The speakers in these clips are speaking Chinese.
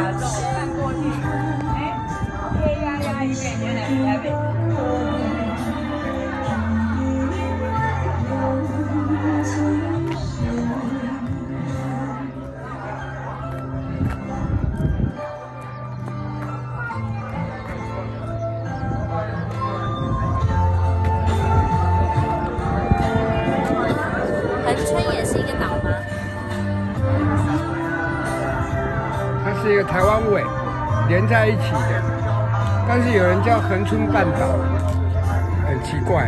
是一个台湾尾连在一起的，但是有人叫恒春半岛，很奇怪。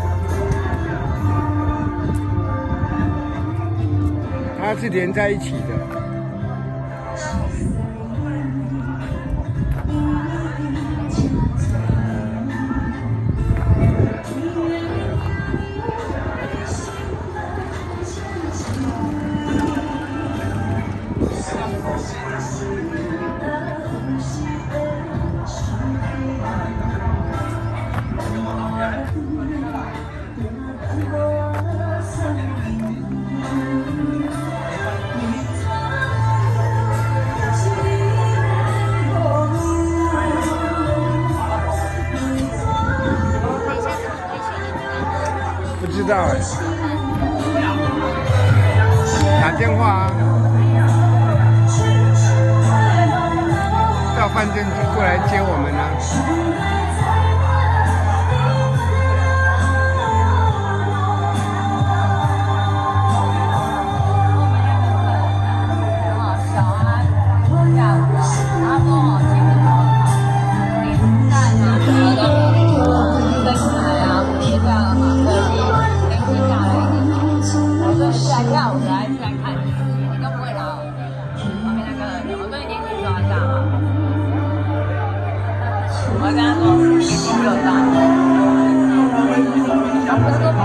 它是连在一起的。不知道哎，打电话啊，到饭店就过来接我们啊。 下午来看，你都不会老。旁边那个，我都已经去抓大嘛。我跟他说，你给我大。